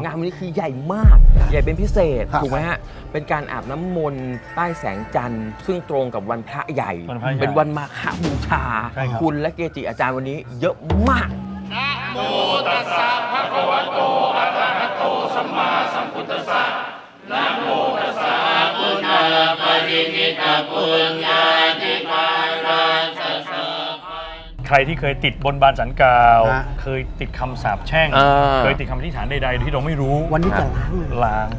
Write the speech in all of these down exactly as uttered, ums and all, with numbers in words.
งานวันนี้คือใหญ่มากใหญ่เป็นพิเศษถูกไหมฮะเป็นการอาบน้ำมนต์ใต้แสงจันทร์ซึ่งตรงกับวันพระใหญ่เป็นวันมาฆบูชาคุณและเกจิอาจารย์วันนี้เยอะมากนะโมตัสสะภะคะวะโตอะระหะโตสัมมาสัมพุทธัสสะนะโมตัสสะปุณาปรินิตาปุญญาธิการัสสะใครที่เคยติดบนบานสันกล่าวเคยติดคำสาปแช่งเคยติดคำอธิษฐานใดๆที่เราไม่รู้วันนี้จะล้างล้าง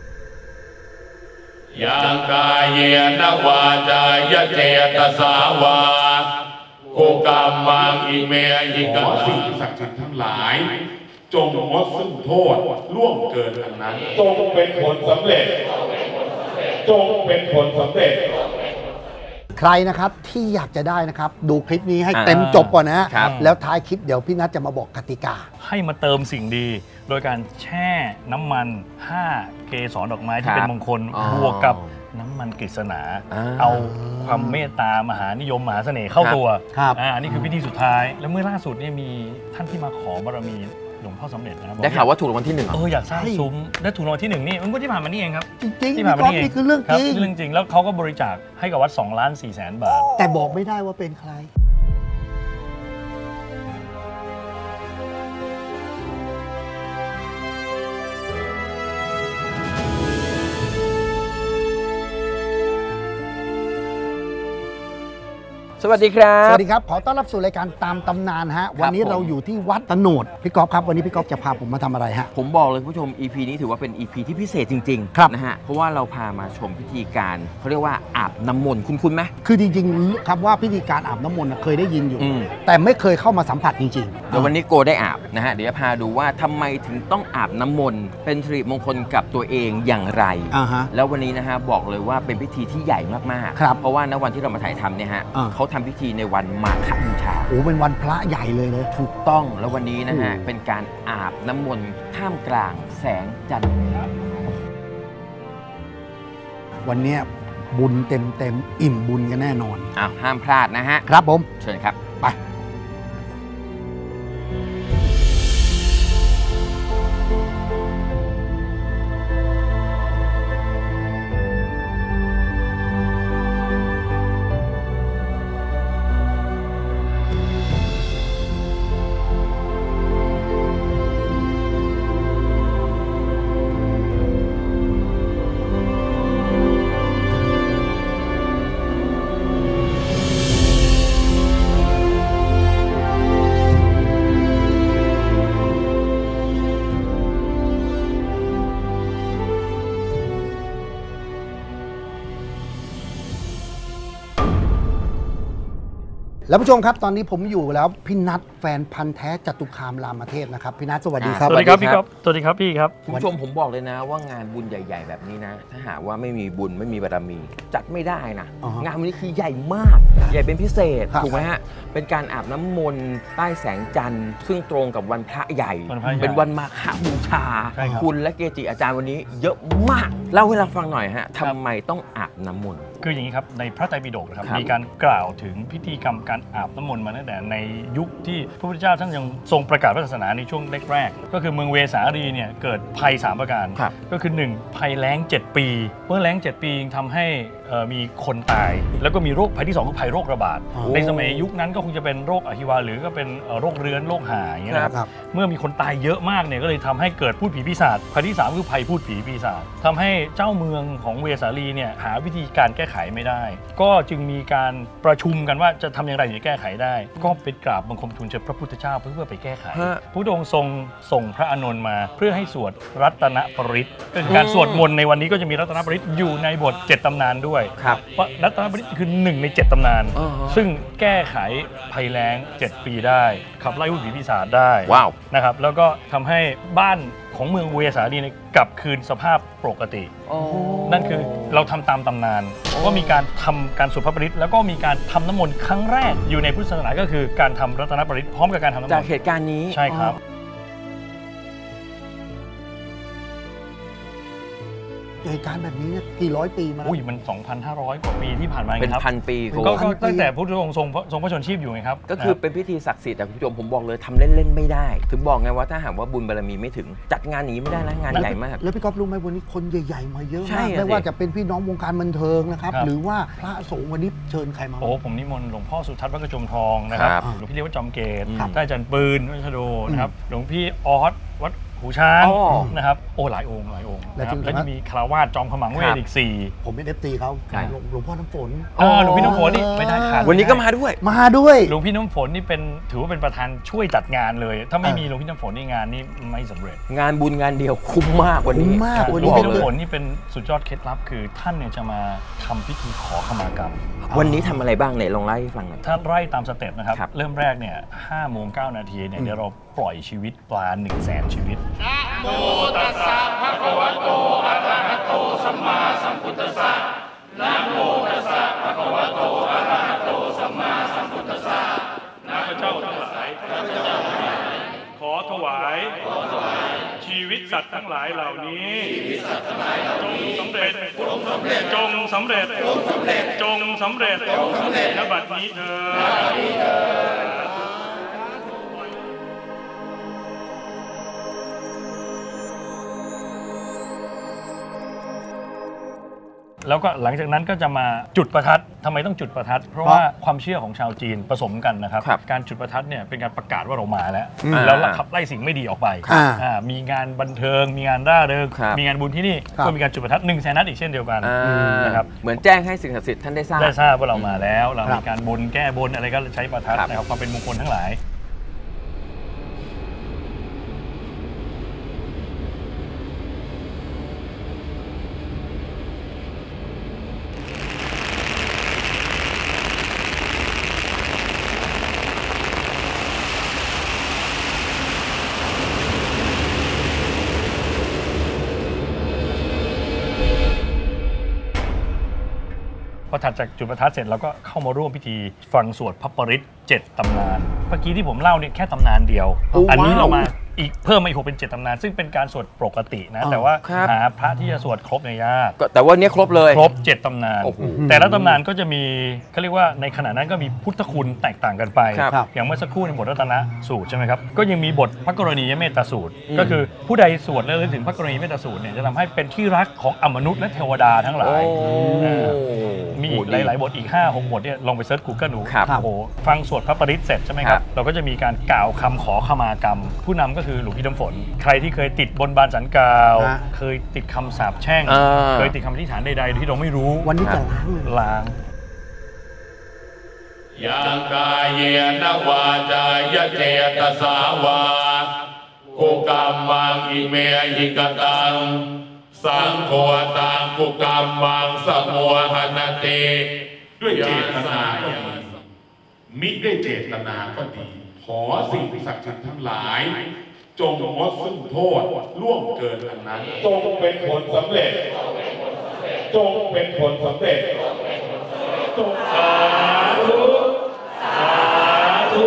ยังกายเยนวาจายเจตสาวาโอกามังอิเมหิกาสิ่งศักดิ์สิทธิ์ทั้งหลายจงงดซึ่งโทษล่วงเกินอันนั้นจงเป็นผลสำเร็จจงเป็นผลสำเร็จใครนะครับที่อยากจะได้นะครับดูคลิปนี้ให้เต็มจบก่อนนะแล้วท้ายคลิปเดี๋ยวพี่นัทจะมาบอกกติกาให้มาเติมสิ่งดีโดยการแช่น้ำมันห้าเกสรดอกไม้ที่เป็นมงคลบวกกับน้ำมันกฤษณาเอาความเมตตามหานิยมมหาเสน่ห์เข้าตัวอันนี้คือพิธีสุดท้ายแล้วเมื่อล่าสุดเนี่ยมีท่านที่มาขอบารมีหลวงพ่อสำเร็จนะครับได้ข่าวว่าถูกรางวัลที่หนึ่งเอออยากสร้างซุ้มได้ถูกรางวัลที่หนึ่งนี่มันก็ที่ผ่านมานี่เองครับจริงๆที่ผ่านมานี่คือเรื่องจริงเรื่องจริงแล้วเขาก็บริจาคให้กับวัดสองล้านสี่แสนบาทแต่บอกไม่ได้ว่าเป็นใครสวัสดีครับสวัสดีครับขอต้อนรับสู่รายการตามตำนานฮะวันนี้เราอยู่ที่วัดตโนดพี่ก๊อฟครับวันนี้พี่ก๊อฟจะพาผมมาทำอะไรฮะผมบอกเลยผู้ชม อี พี นี้ถือว่าเป็น อี พี ที่พิเศษจริงๆนะฮะเพราะว่าเราพามาชมพิธีการเขาเรียกว่าอาบน้ำมนต์คุ้นๆไหมคือจริงๆครับว่าพิธีการอาบน้ำมนต์เคยได้ยินอยู่แต่ไม่เคยเข้ามาสัมผัสจริงๆเดี๋ยววันนี้โกได้อาบนะฮะเดี๋ยวจะพาดูว่าทำไมถึงต้องอาบน้ำมนต์เป็นสิริมงคลกับตัวเองอย่างไรแล้ววันนี้นะฮะบอกเลยว่าเป็นพิธีที่ใหญ่มากๆเพราะว่าณวันที่เรามาถ่ายทำเนี่ยฮะเขาทำพิธีในวันมาฆบูชาโอ้เป็นวันพระใหญ่เลยนะถูกต้องแล้ววันนี้นะฮะเป็นการอาบน้ำมนต์ท่ามกลางแสงจันทร์วันนี้บุญเต็มเต็มอิ่มบุญกันแน่นอนอ้าวห้ามพลาดนะฮะครับผมเชิญครับไปแล้วผู้ชมครับตอนนี้ผมอยู่แล้วพี่นัทแฟนพันธ์แท้จตุคามรามเทพนะครับพี่นัทสวัสดีครับสวัสดีครับพี่ครับสวัสดีครับพี่ครับคุณผู้ชมผมบอกเลยนะว่างานบุญใหญ่ๆแบบนี้นะถ้าหากว่าไม่มีบุญไม่มีบารมีจัดไม่ได้นะงานวันนี้คือใหญ่มากใหญ่เป็นพิเศษถูกไหมฮะเป็นการอาบน้ำมนต์ใต้แสงจันทร์ซึ่งตรงกับวันพระใหญ่เป็นวันมาฆบูชาคุณและเกจิอาจารย์วันนี้เยอะมากเล่าให้เราฟังหน่อยฮะทำไมต้องอาบน้ำมนต์คืออย่างนี้ครับในพระไตรปิฎกนะครับมีการกล่าวถึงพิธีกรรมการอาบน้ำมนต์มาตั้งแต่ในยุคที่พระพุทธเจ้าท่านยังทรงประกาศพระศาสนาในช่วงแรกๆก็คือเมืองเวสาลีเนี่ยเกิดภัยสามประการก็คือหนึ่งภัยแล้งเจ็ดปีเมื่อแล้งเจ็ดปีทำให้มีคนตายแล้วก็มีโรคภัยที่สองคือภัยโรคระบาดในสมัยยุคนั้นก็คงจะเป็นโรคอหิวาหรือก็เป็นโรคเรื้อนโรคหาอย่างเงี้ยนะครับเมื่อมีคนตายเยอะมากเนี่ยก็เลยทำให้เกิดพูดผีปีศาจภัยที่สามคือภัยพูดผีปีศาจทำให้เจ้าเมืองของเวสาลีเนี่ยหาวิธีการแก้ไขไม่ได้ก็จึงมีการประชุมกันว่าจะทำอย่างไรถึงจะแก้ไขได้ก็ไปกราบบังคมทูลเชิญพระพุทธเจ้าเพื่อไปแก้ไขพระองค์ทรงส่งพระอานนท์มาเพื่อให้สวดรัตนปริตเป็นการสวดมนต์ในวันนี้ก็จะมีรัตนปริตอยู่ในบทเจ็ดตำนานด้วยเพราะรัตนปริตคือหนึ่งในเจ็ดตำนานซึ่งแก้ไขภัยแล้งเจ็ดปีได้ขับไล่ผู้ผีปีศาจได้นะครับแล้วก็ทำให้บ้านของเมืองเวสาลีกลับคืนสภาพปกตินั่นคือเราทำตามตำนานว่ามีการทำการสวดพระปริตแล้วก็มีการทำน้ำมนต์ครั้งแรกอยู่ในพุทธศาสนาก็คือการทำรัตนปริตพร้อมกับการทำน้ำมนต์จากเหตุการณ์นี้ใช่ครับเหตุการณ์แบบนี้กี่ร้อยปีมาแล้วอุ้ยมัน สองพันห้าร้อย กว่าปีที่ผ่านมาเป็นครับพันปีก็ตั้งแต่พุทธองค์ทรงทรงพระชนชีพอยู่ไงครับก็คือเป็นพิธีศักดิ์สิทธิ์แต่คุณผู้ชมผมบอกเลยทำเล่นๆไม่ได้ถึงบอกไงว่าถ้าหากว่าบุญบารมีไม่ถึงจัดงานนี้ไม่ได้นะงานใหญ่มากแล้วพี่ก๊อฟรู้ไหมวันนี้คนใหญ่ๆมาเยอะใช่มากไม่ว่าจะเป็นพี่น้องวงการบันเทิงนะครับหรือว่าพระสงฆ์วันนี้เชิญใครมาโอ้ผมนิมนต์หลวงพ่อสุทัศน์วัดกระจมทองนะครับหลวงพี่เลี้ยงวัดจอมเกตท่านอาจารย์ปืนวัดชโดนะครับหลวงพี่ออสวัดหูช้างนะครับโอ้หลายองค์หลายองค์นะครับแล้วยังมีคารวาสจอมขมังเวทอีกสี่ผมเป็นเอฟซีเขาหลวงพ่อน้ำฝนอ๋อหลวงพี่น้ำฝนนี่ไม่ได้ขาดวันนี้ก็มาด้วยมาด้วยหลวงพี่น้ำฝนนี่เป็นถือว่าเป็นประธานช่วยจัดงานเลยถ้าไม่มีหลวงพี่น้ำฝนนี่งานนี้ไม่สำเร็จงานบุญงานเดียวคุ้มมากวันนี้มากวันนี้หลวงพี่น้ำฝนนี่เป็นสุดยอดเคล็ดลับคือท่านเนี่ยจะมาทำพิธีขอขมากรรมวันนี้ทำอะไรบ้างเนี่ยลองไล่ให้ฟังหน่อยถ้าไล่ตามสเต็ปนะครับเริ่มแรกเนี่ยห้าโมงเก้านาทีเนี่ยเดี๋ยวเราปล่อยชีวิตปลาหนึ่งแสนชีวิตนะโมตัสสะภะคะวะโตอะระหะโตสัมมาสัมพุทธัสสะนะโมตัสสะภะคะวะโตอะระหะโตสัมมาสัมพุทธัสสะนะพระเจ้าทั้งหลายขอถวายชีวิตสัตว์ทั้งหลายเหล่านี้จงสำเร็จจงสำเร็จจงสำเร็จณบัดนี้เถิดแล้วก็หลังจากนั้นก็จะมาจุดประทัดทำไมต้องจุดประทัดเพราะว่าความเชื่อของชาวจีนผสมกันนะครับการจุดประทัดเนี่ยเป็นการประกาศว่าเรามาแล้วแล้วขับไล่สิ่งไม่ดีออกไปมีงานบันเทิงมีงานร่าเริงมีงานบุญที่นี่ก็มีการจุดประทัดหนึ่งแสนนัดอีกเช่นเดียวกันนะครับเหมือนแจ้งให้สิ่งศักดิ์สิทธิ์ท่านได้ทราบได้ทราบว่าเรามาแล้วเรามีการบนแก้บนอะไรก็ใช้ประทัดนะครับความเป็นมงคลทั้งหลายพอถัดจากจุดประทัดเสร็จเราก็เข้ามาร่วมพิธีฟังสวดพระปริตเจ็ดตำนานเมื่อกี้ที่ผมเล่าเนี่ยแค่ตำนานเดียวอันนี้เรามาอีกเพิ่มมาอีกหกเป็นเจ็ดตำนานซึ่งเป็นการสวดปกตินะแต่ว่าหาพระที่จะสวดครบเนี่ยยากแต่ว่านี้ครบเลยครบเจ็ดตำนานแต่ละตำนานก็จะมีเขาเรียกว่าในขณะนั้นก็มีพุทธคุณแตกต่างกันไปอย่างเมื่อสักครู่ในบทรัตนสูตรใช่ไหมครับก็ยังมีบทพระกรณียเมตตาสูตรก็คือผู้ใดสวดและระลึกถึงพระกรณียเมตตาสูตรเนี่ยจะทำให้เป็นที่รักของอมนุษย์และเทวดาทั้งหลายมีอีกหลายๆบทอีก ห้าหก บทเนี่ยลองไปเซิร์ช Google ดูโอ้โหฟังสวดพระปริตเสร็จใช่ไหมครับเราก็จะมีการกล่าวคำขอขมากรรมผู้นำก็คือหลวงพี่น้ำฝนใครที่เคยติดบนบานสันกล่าวเคยติดคำสาปแช่งเคยติดคำอธิษฐานใดๆที่เราไม่รู้วันนี้จะล้างล้างยังกายเยนวาจายเจตสาวากุกรรมังอิเมหิกตังสังโฆตังกุกรรมังสมุหนติด้วยเจตนาก็ดีมิได้เจตนาก็ดีขอสิ่งศักดิ์สิทธิ์ทั้งหลายจงงดซึ่งโทษล่วงเกินอันนั้นจงเป็นผลสำเร็จจงเป็นผลสำเร็จจงสาธุสาธุ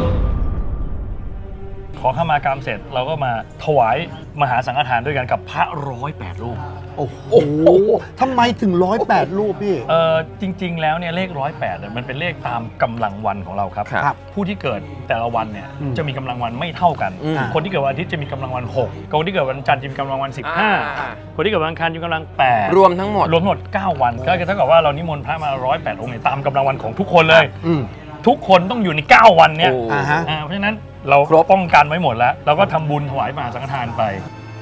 ขอขมากรรมเสร็จเราก็มาถวายมหาสังฆทานด้วยกันกับพระร้อยแปดรูปโอ้โหทำไมถึงร้อยแปดรูปพี่เออจริงๆแล้วเนี่ยเลขร้อยแปดมันเป็นเลขตามกำลังวันของเราครับผู้ที่เกิดแต่ละวันเนี่ยจะมีกำลังวันไม่เท่ากันคนที่เกิดวันอาทิตย์จะมีกำลังวันหกคนที่เกิดวันจันทร์จะมีกำลังวันสิบห้าคนที่เกิดวันอังคารจะมีกำลังแปดรวมทั้งหมดรวมทั้งหมดเก้าวันก็เท่ากับว่าเรานิมนต์พระมาร้อยแปดองค์เนี่ยตามกำลังวันของทุกคนเลยทุกคนต้องอยู่ในเก้าวันเนี่ยเพราะฉะนั้นเราป้องกันไว้หมดแล้วเราก็ทำบุญถวายมหาสังฆทานไป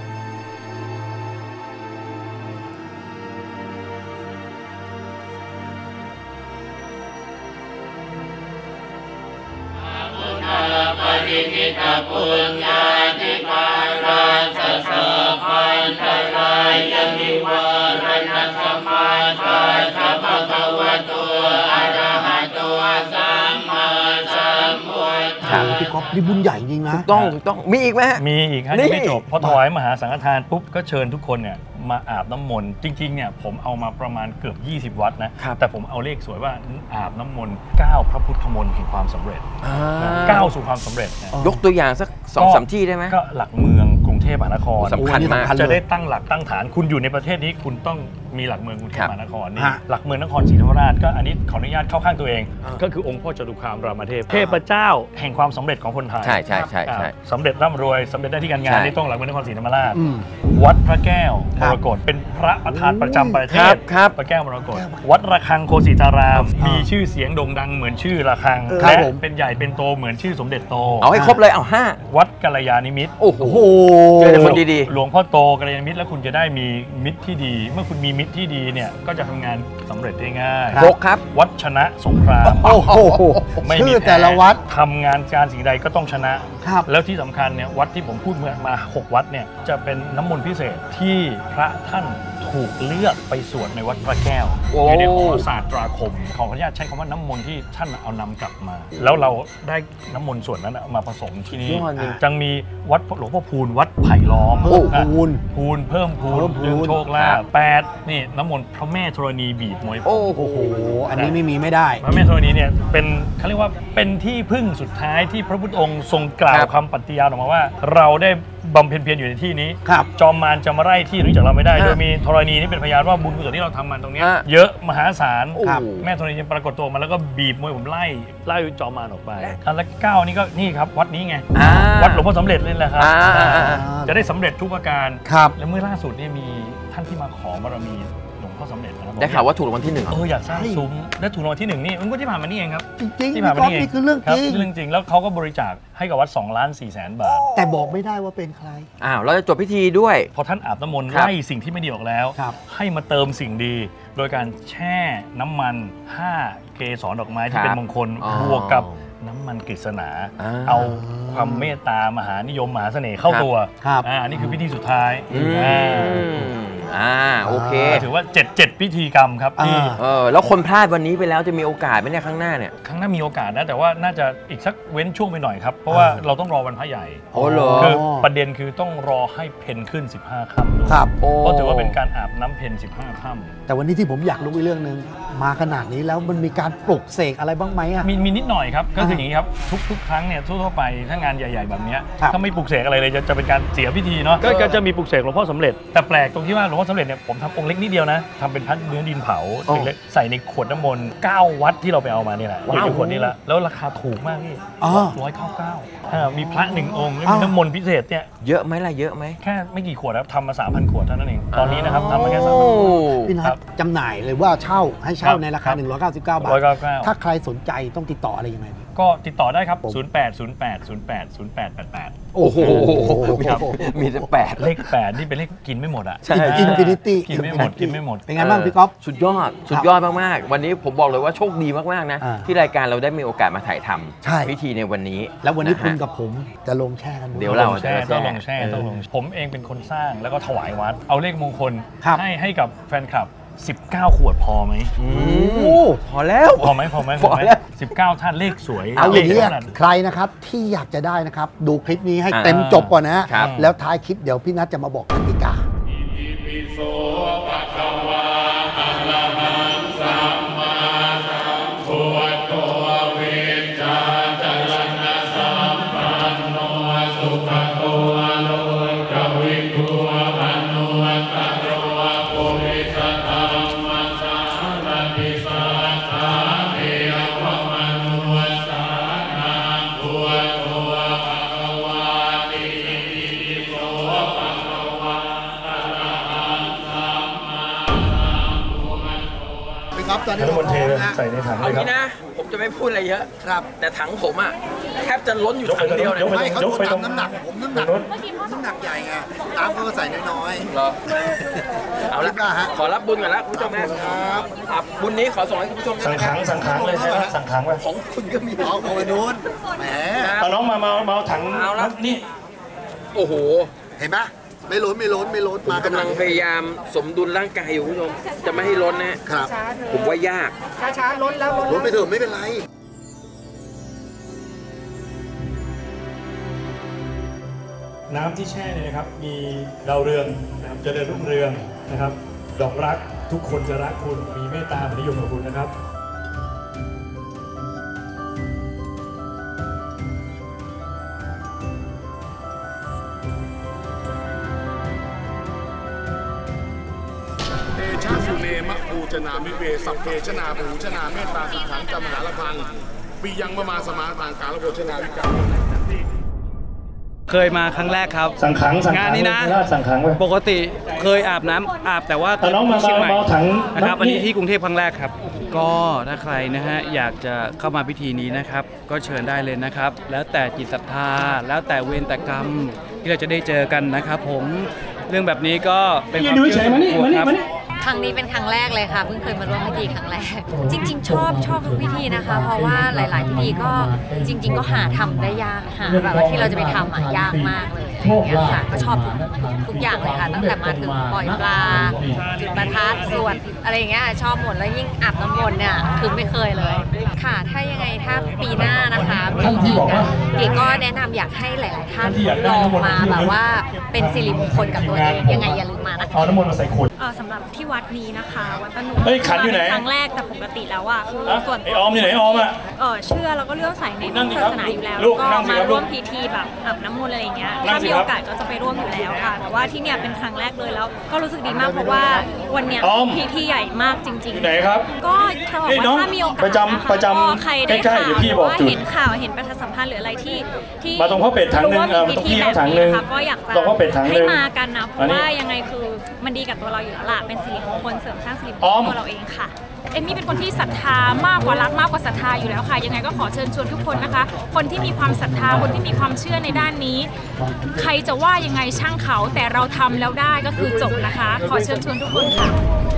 ปริกิตปุญญาธิการาสสะพันธรายนิวารณธรรมาทาสัพพะวะโตอะระหะโตสัมมาสัมพุทธัสสะพี่ก๊อฟนี่บุญใหญ่จริงนะถูกต้องถูกต้องมีอีกไหมมีอีกครับยังไม่จบพอถวายมหาสังฆทานปุ๊บก็เชิญทุกคนเนี่ยมาอาบน้ำมนต์จริงๆเนี่ยผมเอามาประมาณเกือบยี่สิบวัดนะแต่ผมเอาเลขสวยว่าอาบน้ำมนต์เก้าพระพุทธมนต์แห่งความสำเร็จก้าวสู่ความสำเร็จยกตัวอย่างสักสองสามที่ได้ไหมก็หลักเมืองกรุงเททพมหานครสำคัญมากจะได้ตั้งหลักตั้งฐานคุณอยู่ในประเทศนี้คุณต้องมีหลักเมืองกรุงเทพมหานครนี่ฮะหลักเมืองนครศรีธรรมราชก็อันนี้ขออนุญาตเข้าข้างตัวเอง ก็คือองค์พ่อจตุคามรามเทพเทพเจ้าแห่งความสำเร็จของคนไทยใช่ใช่ใช่ใช่อ่าสำเร็จร่ำรวยสำเร็จได้ที่การงานใช่นี่ต้องหลักเมืองนครศรีธรรมราชอืมวัดพระแก้วคมรับรกตเป็นพระประธานประจำประเทครัศบครับพระแก้วมรกตวัดระฆังโคสิตาราม มีชื่อเสียงโด่งดังเหมือนชื่อระฆังครับและผมเป็นใหญ่เป็นโตเหมือนชื่อสมเด็จโตเอาให้ครบเลยเอาห้าวัดกัลยาณิมิตรโอ้โหโอ้โหเจอแต่คนดีหลวงพ่อโตกัลยาณิมิตรแล้วคุณจะได้มีมิตรที่ดี เมื่อคุณมีมิตรที่ดีเนี่ยก็จะทำงานสำเร็จได้ง่ายครับหกครับวัดชนะสงครามโอ้โหไม่มีชื่อพ้แต่ละวัดทำงานการสิ่งใดก็ต้องชนะครับแล้วที่สำคัญเนี่ยวัดที่ผมพูดเมื่อมาหกวัดเนี่ยจะเป็นน้ำมนต์พิเศษที่พระท่านถูกเลือกไปสวดในวัดพระแก้วโอ้อยู่ในหอศาสตราคมขออนุญาตใช้คำว่าน้ำมนต์ที่ท่านเอานำกลับมา แล้วเราได้น้ำมนต์ส่วนนั้นเอามาผสมที่นี่ยอดจริงจังมีวัดหลวงพ่อพูนวัดไผ่ล้อมเพิ่มอ่ะพูนพูนเพิ่มพูนเพิ่มพูนเรื่องโชคลาครัภบแปดนี่น้ำมนต์พระแม่ธรณีบีบมวยผมโอ้โอ้โห อันนี้ไม่มีไม่ได้พระแม่ธรณีเนี่ยเป็นเขาเรียกว่าเป็นที่พึ่งสุดท้ายที่พระพุทธองค์ทรงกล่าวครับคำปฏิญาณออกมาว่า เราได้บำเพ็ญเพียรอยู่ในที่นี้ครับจอมมารจะมาไล่ที่นี้จากเราไม่ได้ฮะโดยมีธรณีนี่เป็นพยานว่าบุญกุศลที่เราทำมาตรงเนี้ยฮะเยอะมหาศาลครับแม่ธรณีปรากฏตัวมาแล้วก็บีบมวยผมไล่ไล่จอมมารออกไปอันละเก้านี่ก็นี่ครับวัดนี้ไงอ่าวัดหลวงพ่อสำเร็จเลยแหละครับอ่าอ่าอ่าจะได้สำเร็จทุกประการครับและเมื่อล่าสุดเนี่ยมีท่านที่มาขอบารมีหลวงพ่อสำเร็จนะครับได้ข่าวว่าถูกรางวัลที่หนึ่งเหรเออออยากสร้างซุ้มและถูกรางวัลที่หนึ่งนี่มันก็ที่ผ่านมานี่เองครับจริงๆที่พี่ผ่านมาก๊อฟนี่เองนี่คือเรื่องครัจบริงเรื่องจริงแล้วเขาก็บริจาคให้กับวัด2ล้าน4แสนบาทแต่บอกไม่ได้ว่าเป็นใครอ้าวเราจะจบพิธีด้วยพอท่านอาบน้ำมนต์ครับไล่สิ่งที่ไม่ดีออกแล้วครับให้มาเติมสิ่งดี โดยการแช่น้ำมันห้าเกสรดอกไม้ที่เป็นมงคลอ๋อบวกกับน้ำมันกฤษณาอ่าเอาความเมตตามหานิยมมหาเสน่ห์เข้าครับตัวครับอ่านี่คือพิธีสุดท้ายอืมอ่าอ่าโอเคถือว่าเจ็ดเจ็ดพิธีกรรมครับที่อ่าเออแล้วคนพลาดวันนี้ไปแล้วจะมีโอกาสไหมเนี่ยข้างหน้าเนี่ยครั้งหน้ามีโอกาสนะแต่ว่าน่าจะอีกสักเว้นช่วงไปหน่อยครับ เพราะว่าอ่าเราต้องรอวันพระใหญ่โอ้เหรอคือประเด็นคือต้องรอให้เพนขึ้น สิบห้า ค่ำด้วยครับโอ้เพราะถือว่าเป็นการอาบน้ำเพนสิบห้า ค่ำแต่วันนี้ที่ผมอยากรู้อีกเรื่องหนึ่งมาขนาดนี้แล้วมันมีการปลุกเสกอะไรบ้างไหมอะมีมีนิดหน่อยครับ ก็คืออย่างนี้ครับ ทุกทุกครั้งเนี่ยทั่วๆไปถ้างานใหญ่ ๆ แบบเนี้ยครับถ้าไม่ปลุกเสกอะไรเลยจะจะเป็นการเสียพิธีเนาะก็ก็จะมีปลุกเสกหลวงพ่อสำเร็จ แต่แปลกตรงที่ว่าหลวงพ่อสำเร็จเนี่ยผมทำองค์เล็กนิดเดียวนะทำเป็นพัดเนื้อดินเผาโอ้เล็กๆใส่ในขวดน้ำมนต์เก้าวัดที่เราไปเอามานี่แหละว้าวอยู่ในขวดนี้ละแล้วราคาถูกมากพี่อ๋อร้อยเก้าเก้ามีพระหนึ่งองค์แล้วอ้ามีวน้ำมนต์พิเศษเนี่ยเยอะไหมล่ะเยอะไหมแค่ไม่กี่ขวดครับทำมา สามพัน ขวดเท่านั้นเอง ตอนนี้นะครับทำมาแค่สามพันโอ้ขวดพี่นัครัทบจำหน่ายหรือว่าเช่าให้เช่าครับในราคา หนึ่งร้อยเก้าสิบเก้า บาทร้อยเก้าเก้าถ้าใครสนใจต้องติดต่ออะไรยังไงก็ติดต่อได้ครับผมศูนย์ แปด ศูนย์ แปด ศูนย์ แปด ศูนย์ แปด แปด แปดโอ้โหครับมีแต่แปดเลขแปดนี่เป็นเลขกินไม่หมดอ่ะใช่อินฟินิตี้กินไม่หมดกินไม่หมดเป็นไงบ้างพี่ก๊อฟสุดยอด สุดยอดมาก ๆ วันนี้ผมบอกเลยว่าโชคดีมาก ๆ นะอ่าที่รายการเราได้มีโอกาสมาถ่ายทใช่ำพิธีในวันนี้แล้ววันนี้ะฮะคุณกับผมจะลงแช่กันด้วยเดี๋ยวเราแช่ต้องลงแช่ต้องลงผมเองเป็นคนสร้างแล้วก็ถวายวัด เอาเลขมงคลครับให้ให้กับแฟนคลับ สิบเก้า ขวดพอไหมอืมโอ้พอแล้วพอไหมพอไหมพอแล้วสิบเก้าท่านเลขสวยเอาอย่างนี้เลขขนาดใครนะครับที่อยากจะได้นะครับ ดูคลิปนี้ให้อ่าเต็มจบก่อนนะครับแล้วท้ายคลิปเดี๋ยวพี่นัทจะมาบอกกติกาอิปิโสภะคะวาอะระหังสัมมาสัมพุทโธเวชชาจรณะสัมปันโนสุขโตโลกวิทูอนุตตโรปุริสธรรมสารติสัทธาเทวมนุสานังพุทโธภะคะวาติอิปิโสภะคะวาอะระหังสัมมาสัมพุทโธพี่ก๊อฟตอนนี้ทั้งเราหมดพเทร้อมนะใส่ในถังเอาเลยครับงี้นะ ผมจะไม่พูดอะไรเยอะครับแต่ถังผมอ่ะแทบจะล้นอยู่ยกไปถังเดียวเลยยกไปไม่เขายดูกไปตาตรมงน้ำหนัก ผมน้ำหนักนู้นน้ำหนักใหญ่ไงตามเขาก็ใส่น้อยเหรอๆเอาละคิดว่าฮะขอรับบุญก่อนละคุณผู้ชมนะครับ อ่ะบุญนี้ขอส่งให้คุณผู้ชมด้วยสั่งนะคขัรับงสั่งขังเลยใช่ไหมสั่งขังไปของคุณก็มีเอาเอาไปนู้นแหมเอาน้องมามามาเอาถังเอาละนี่โอ้โหเห็นปะไม่ล้นไม่ล้นไม่ล้นผมมาขกำนาลัดงนี้พยายามสมดุลร่างกายอยู่คุณผู้ชม จะไม่ให้ล้นนะครับผมว่ายากช้าๆล้นแล้วล้นล้นไปเถอะไม่เป็นไรน้ำที่แช่เนี่ยนะครับ มีดาวเรืองนะครับเจริญรุ่งเรืองนะครับ ดอกรักทุกคนจะรักคุณมีเมตตานิยมกับคุณนะครับชนามิเวสัพเพชนาภูชนาเมตตาสุขังจำหาละพังปียังมมาสมาทางการละโภชนาวิกาเคยมาครั้งแรกครับสังขังงานนี้นะสังขังปกติเคยอาบน้ำอาบแต่ว่าแต่น้องมาเชียงใหม่นะครับอันนี้ที่กรุงเทพครั้งแรกครับก็ถ้าใครนะฮะอยากจะเข้ามาพิธีนี้นะครับก็เชิญได้เลยนะครับแล้วแต่จิตศรัทธาแล้วแต่เวรแต่กรรมที่เราจะได้เจอกันนะครับผมเรื่องแบบนี้ก็เป็นความเชื่อส่วนบุคคลครับครั้งนี้เป็นครั้งแรกเลยค่ะเพิ่งเคยมาร่วมพิธีครั้งแรกจริงๆชอบชอบทุกพิธีนะคะเพราะว่าหลายๆพิธีก็จริงๆก็หาทำได้ยากหาแบบว่าที่เราจะไปทำอ่ะยากมากเลยอย่างเงี้ยค่ะก็ชอบทุกทุกอย่างเลยค่ะตั้งแต่มาถึงปล่อยปลาจุดประทัดสวดอะไรอย่างเงี้ยชอบหมดแล้วยิ่งอาบน้ำมนต์เนี่ยคือไม่เคยเลยค่ะถ้ายังไงถ้าปีหน้านะคะมีอีกอ่ะเก๋ก็แนะนำอยากให้หลายๆท่านลองมาแบบว่าเป็นสิริมงคลกับตัวเองยังไงอย่าลืมมานะคะเอาน้ำมนต์มาใส่ขวดสำหรับที่วัดนี้นะคะวัดตะหนุเฮ้ยขันอยู่ไหนครั้งแรกแต่ปกติแล้วอ่ะคือส่วนไอออมอยู่ไหนออมอ่ะเออเชื่อแล้วก็เลื่อมใสในศาสนาอยู่แล้วก็มาร่วมพิธีแบบอาบน้ำมนต์อะไรอย่างเงี้ยถ้ามีโอกาสก็จะไปร่วมอยู่แล้วค่ะแต่ว่าที่เนี่ยเป็นครั้งแรกเลยแล้วก็รู้สึกดีมากเพราะว่าวันเนี้ยพิธีใหญ่มากจริงๆไหนครับก็จะบอกว่าถ้ามีโอกาสประจำประจำใครได้ข่าวว่าเห็นข่าวเห็นประชาสัมพันธ์หรืออะไรที่ที่มาตรงพ่อเป็ดถังนึงตรงพี่ถังนึงก็อยากจะให้มากันนะเพราะว่ายังไงคือมันดีกับตัวเราอยู่แล้วล่ะเป็นสิริมงคลเสริมสร้างสิริมงคลตัวเราเองค่ะเอมมี่เป็นคนที่ศรัทธามากกว่ารักมากกว่าศรัทธาอยู่แล้วค่ะยังไงก็ขอเชิญชวนทุกคนนะคะคนที่มีความศรัทธาคนที่มีความเชื่อในด้านนี้ใครจะว่ายังไงช่างเขาแต่เราทำแล้วได้ก็คือจบนะคะขอเชิญชวนทุกคนค่ะ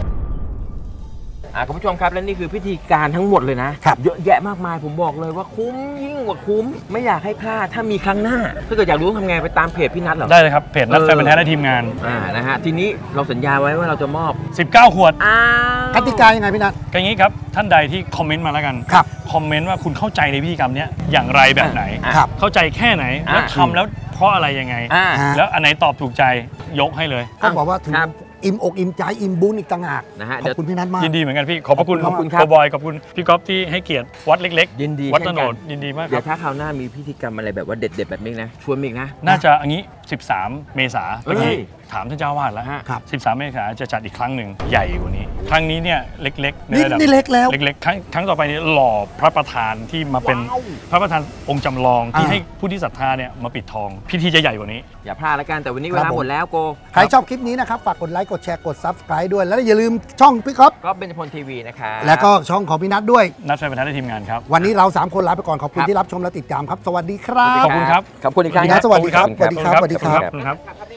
คุณผู้ชมครับและนี่คือพิธีการทั้งหมดเลยนะเยอะแยะมากมายผมบอกเลยว่าคุ้มยิ่งกว่าคุ้มไม่อยากให้พลาดถ้ามีครั้งหน้าถ้าเกิดอยากรู้ทำไงไปตามเพจพี่นัทเหรอได้เลยครับเพจนัทแฟนพันธุ์แท้และทีมงานอ่านะฮะทีนี้เราสัญญาไว้ว่าเราจะมอบสิบเก้าขวดกติกายังไงพี่นัทอย่างนี้ครับท่านใดที่คอมเมนต์มาแล้วกันครับคอมเมนต์ว่าคุณเข้าใจในพิธีกรรมนี้อย่างไรแบบไหนเข้าใจแค่ไหนแล้วทำแล้วเพราะอะไรยังไงแล้วอันไหนตอบถูกใจยกให้เลยก็บอกว่าถึงอิ่มอกอิ่มใจอิ่มบุญอีกต่างหากนะฮะขอบคุณพี่นัทมากยินดีเหมือนกันพี่ขอบพระคุณขอบคุณครับบอยขอบคุณพี่ก๊อฟที่ให้เกียรติวัดเล็กๆยินดีวัดตะโนดยินดีมากเดี๋ยวถ้าคราวหน้ามีพิธีกรรมอะไรแบบว่าเด็ดๆแบบนี้นะชวนอีกนะน่าจะอันนี้สิบสามเมษายนถามท่านเจ้าวาดแล้วสิบสามเมษายนจะจัดอีกครั้งหนึ่งใหญ่กว่านี้ครั้งนี้เนี่ยเล็กๆนี่นี่เล็กแล้วเล็กๆครั้งครั้งต่อไปนี้หล่อพระประธานที่มาเป็นพระประธานองค์จำลองที่ให้ผู้ที่ศรัทธาเนี่ยมาปิดทองพิธีจะใหญ่กว่านี้อย่าพลาดละกันแต่วันนี้เวลาหมดแล้วโกใครชอบคลิปนี้นะครับฝากกดไลค์กดแชร์กด ซับสไครบ์ ด้วยแล้วอย่าลืมช่องพี่ก๊อฟก็เป็นพลทีวีนะครับแล้วก็ช่องของพี่นัทด้วยนัทแฟนพันธุ์แท้และทีมงานครับวันนี้เราสามคนลาไปก่อนขอบคุณที่รับชมและติดตามครับสวัสดีครับขอบคุณครับขอบคุณอีกครั้งสวัสดีครับสวัสดีครับสวัสดีครับ